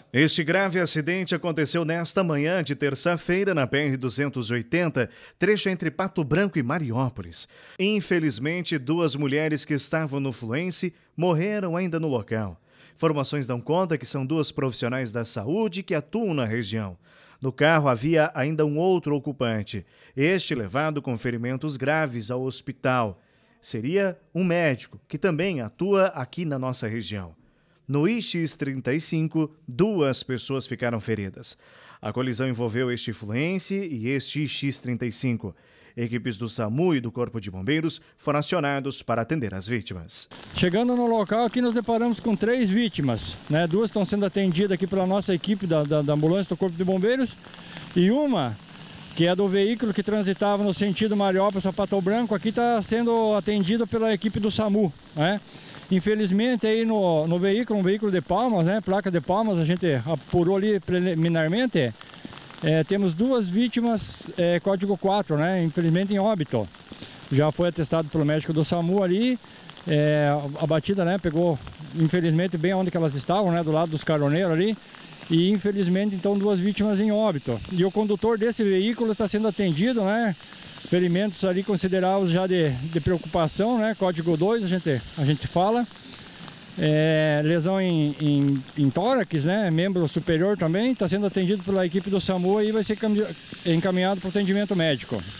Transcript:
Este grave acidente aconteceu nesta manhã de terça-feira na BR-280, trecho entre Pato Branco e Mariópolis. Infelizmente, duas mulheres que estavam no fluence morreram ainda no local. Informações dão conta que são duas profissionais da saúde que atuam na região. No carro havia ainda um outro ocupante, este levado com ferimentos graves ao hospital. Seria um médico que também atua aqui na nossa região. No IX-35, duas pessoas ficaram feridas. A colisão envolveu este Fluence e este IX-35. Equipes do SAMU e do Corpo de Bombeiros foram acionados para atender as vítimas. Chegando no local, aqui nós deparamos com 3 vítimas, né? 2 estão sendo atendidas aqui pela nossa equipe da ambulância do Corpo de Bombeiros e uma, que é do veículo que transitava no sentido Mariópolis a Pato Branco, aqui está sendo atendida pela equipe do SAMU, né? Infelizmente aí no veículo, um veículo de Palmas, né? Placa de Palmas, a gente apurou ali preliminarmente. Temos 2 vítimas, código 4, né? Infelizmente em óbito. Já foi atestado pelo médico do SAMU ali. A batida, né? Pegou, infelizmente, bem onde que elas estavam, né? Do lado dos caroneiros ali. E infelizmente, então, 2 vítimas em óbito. E o condutor desse veículo está sendo atendido, né? Ferimentos ali considerados já de preocupação, né? Código 2 a gente fala. Lesão em tórax, né? Membro superior também, está sendo atendido pela equipe do SAMU e vai ser encaminhado para o atendimento médico.